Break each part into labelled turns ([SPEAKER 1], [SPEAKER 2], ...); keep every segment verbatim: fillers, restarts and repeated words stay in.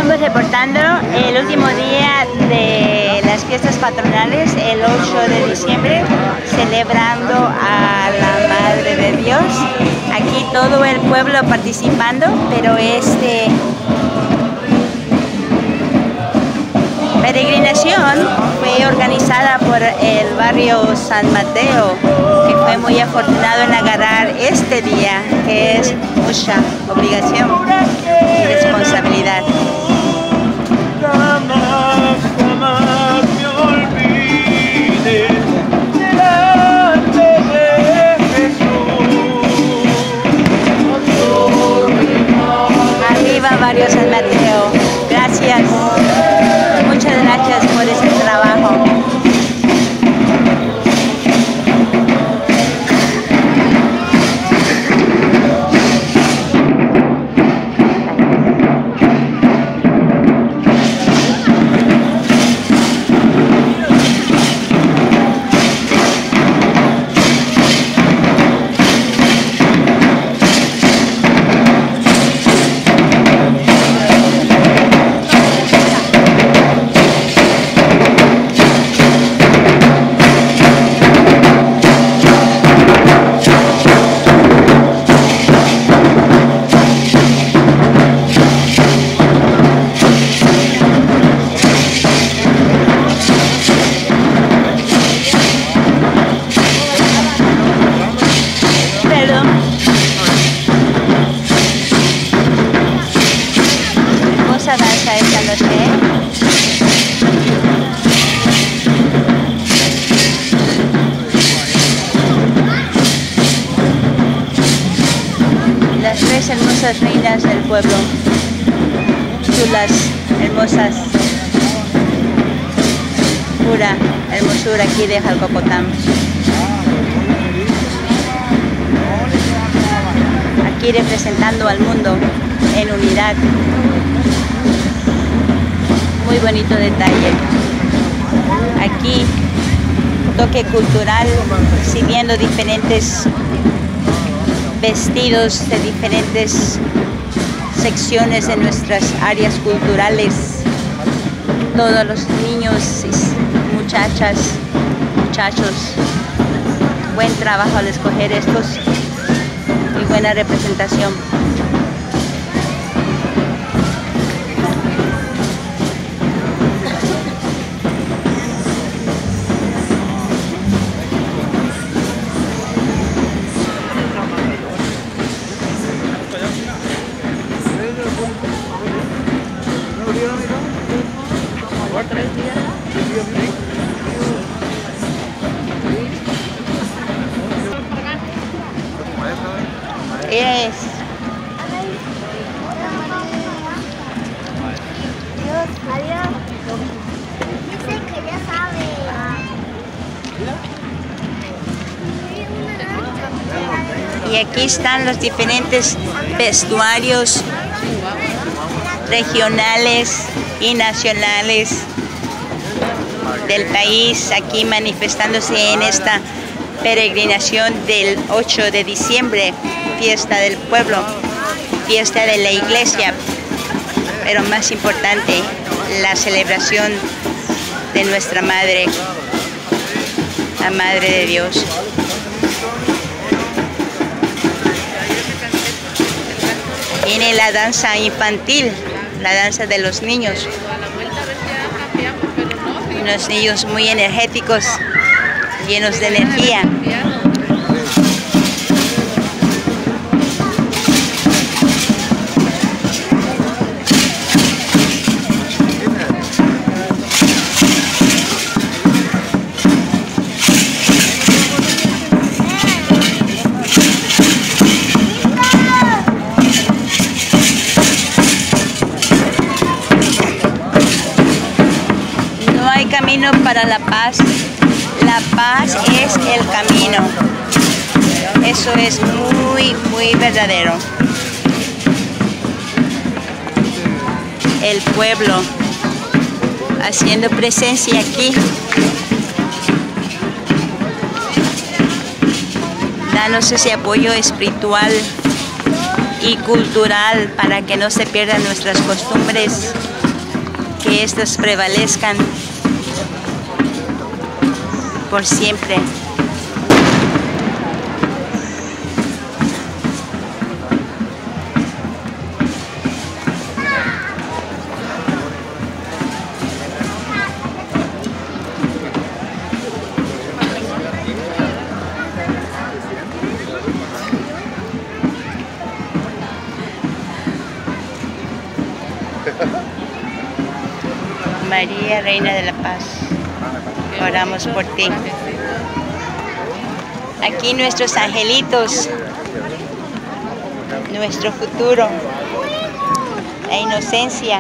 [SPEAKER 1] estamos reportando el último día de las fiestas patronales, el ocho de diciembre, celebrando a la Madre de Dios. Aquí todo el pueblo participando, pero este peregrinación fue organizada por el barrio San Mateo, que fue muy afortunado en agarrar este día, que es mucha obligación y responsabilidad.
[SPEAKER 2] Jamás, jamás me olvides delante de Jesús.
[SPEAKER 1] Arriba barrio San Mateo. Gracias. Muchas gracias por ese trabajo. Danza esta noche. Las tres hermosas reinas del pueblo, chulas, hermosas, pura hermosura aquí de Jalcocotán. Aquí representando al mundo en unidad. Muy bonito detalle. Aquí, toque cultural, siguiendo diferentes vestidos de diferentes secciones de nuestras áreas culturales. Todos los niños, muchachas, muchachos, buen trabajo al escoger estos y buena representación. Yes.
[SPEAKER 3] Adiós, adiós. Dice que ya sabe.
[SPEAKER 1] Y aquí están los diferentes vestuarios regionales y nacionales del país, aquí manifestándose en esta peregrinación del ocho de diciembre, fiesta del pueblo, fiesta de la iglesia, pero más importante, la celebración de nuestra Madre, la Madre de Dios. Viene la danza infantil, la danza de los niños. Unos niños muy energéticos, llenos de energía. Camino para la paz. La paz es el camino. Eso es muy, muy verdadero. El pueblo haciendo presencia aquí. Danos ese apoyo espiritual y cultural para que no se pierdan nuestras costumbres, que estas prevalezcan por siempre. María, Reina de la Paz, oramos por ti. Aquí nuestros angelitos, nuestro futuro, la inocencia.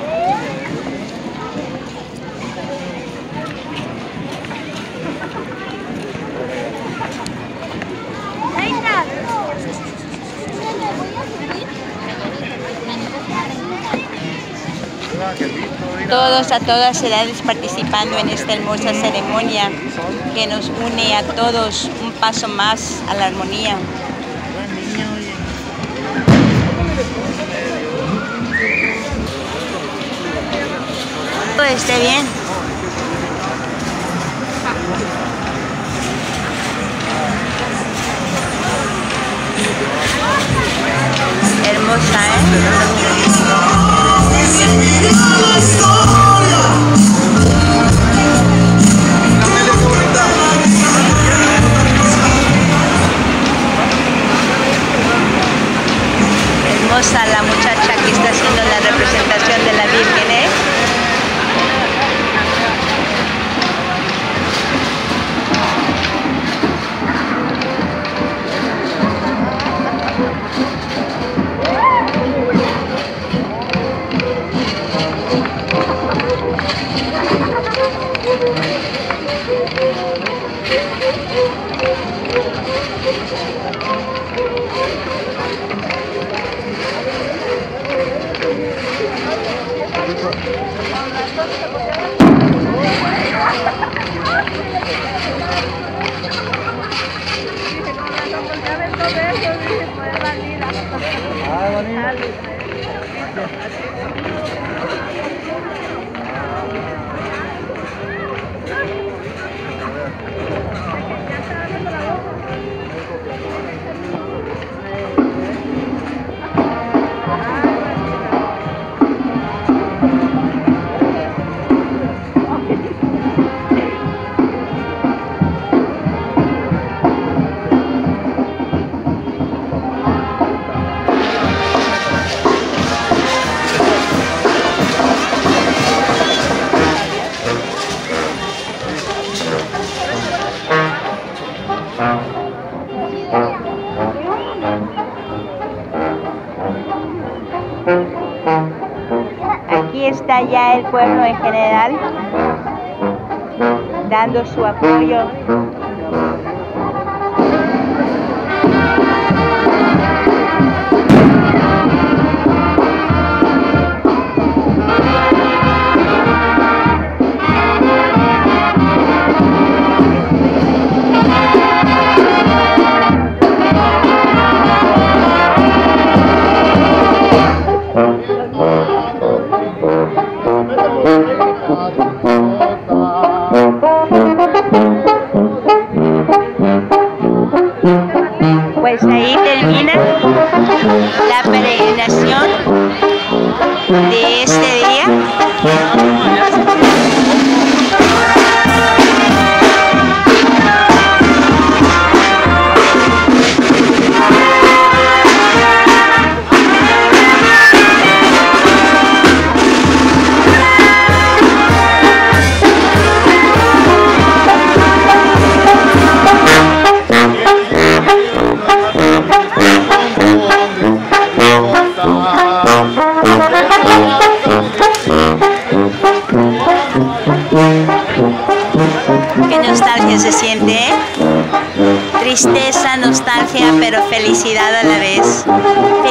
[SPEAKER 1] Todos a todas edades participando en esta hermosa ceremonia que nos une a todos un paso más a la armonía. Todo esté bien. Hermosa, ¿eh? Hermosa la muchacha que está haciendo la representación de la Virgen, ¿eh? Aquí está ya el pueblo en general dando su apoyo. Pues ahí termina la peregrinación de este día. Qué nostalgia se siente, ¿eh? Tristeza, nostalgia, pero felicidad a la vez.